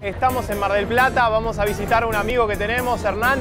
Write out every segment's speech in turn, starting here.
Estamos en Mar del Plata, vamos a visitar a un amigo que tenemos, Hernán.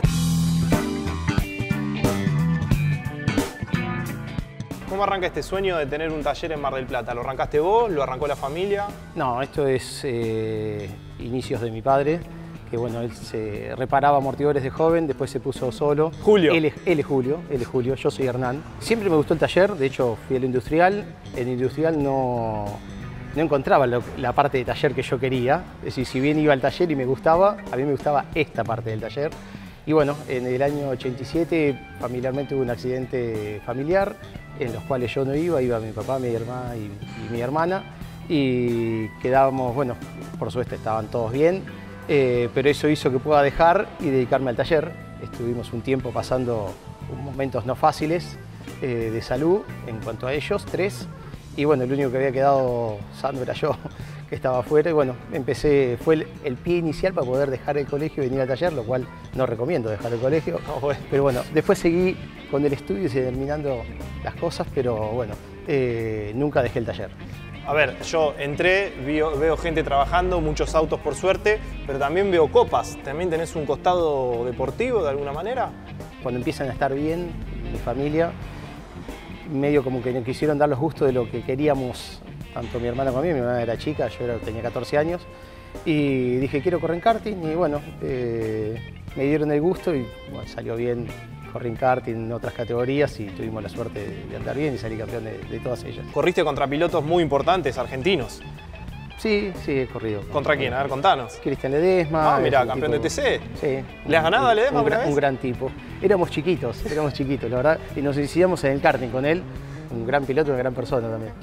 ¿Cómo arranca este sueño de tener un taller en Mar del Plata? ¿Lo arrancaste vos? ¿Lo arrancó la familia? No, esto es inicios de mi padre, que bueno, él se reparaba amortiguadores de joven, después se puso solo. Julio. Él es Julio, yo soy Hernán. Siempre me gustó el taller, de hecho fui al industrial. En el industrial no encontraba la parte de taller que yo quería. Es decir, si bien iba al taller y me gustaba, a mí me gustaba esta parte del taller. Y bueno, en el año 87 familiarmente hubo un accidente familiar en los cuales yo no iba mi papá, mi hermana y mi hermana. Y quedábamos, bueno, por suerte estaban todos bien, pero eso hizo que pueda dejar y dedicarme al taller. Estuvimos un tiempo pasando momentos no fáciles de salud en cuanto a ellos, 3. Y bueno, el único que había quedado sano era yo, que estaba afuera. Y bueno, fue el pie inicial para poder dejar el colegio y venir al taller, lo cual no recomiendo dejar el colegio. Pero bueno, después seguí con el estudio y terminando las cosas, pero bueno, nunca dejé el taller. A ver, yo entré, veo gente trabajando, muchos autos por suerte, pero también veo copas. ¿También tenés un costado deportivo de alguna manera? Cuando empiezan a estar bien, mi familia, medio como que nos quisieron dar los gustos de lo que queríamos, tanto mi hermana como a mí. Mi hermana era chica, yo tenía 14 años, y dije quiero correr en karting, y bueno, me dieron el gusto y bueno, salió bien. Corrí en karting en otras categorías y tuvimos la suerte de andar bien y salir campeón de todas ellas. Corriste contra pilotos muy importantes, argentinos. Sí, he corrido. ¿Contra quién? A ver, contanos. Cristian Ledesma. Ah, mirá, campeón de TC. Sí. ¿Le has ganado a Ledesma alguna vez? Un gran tipo. Éramos chiquitos, la verdad, y nos iniciamos en el karting con él. Un gran piloto y una gran persona también.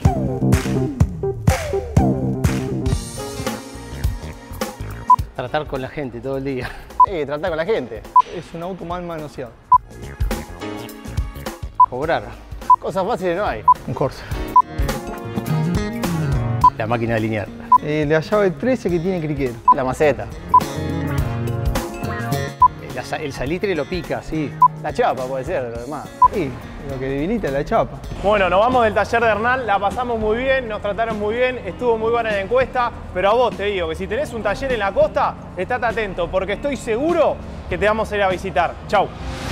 Tratar con la gente todo el día. Tratar con la gente. Es un auto mal manoseado. Cobrar. Cosas fáciles no hay. Un Corsa. La máquina de linear. La llave 13 que tiene criquero. La maceta. El salitre lo pica, sí. La chapa puede ser, lo demás. Sí, lo que debilita es la chapa. Bueno, nos vamos del taller de Hernán, la pasamos muy bien, nos trataron muy bien, estuvo muy buena la encuesta, pero a vos te digo que si tenés un taller en la costa, estate atento, porque estoy seguro que te vamos a ir a visitar. Chau.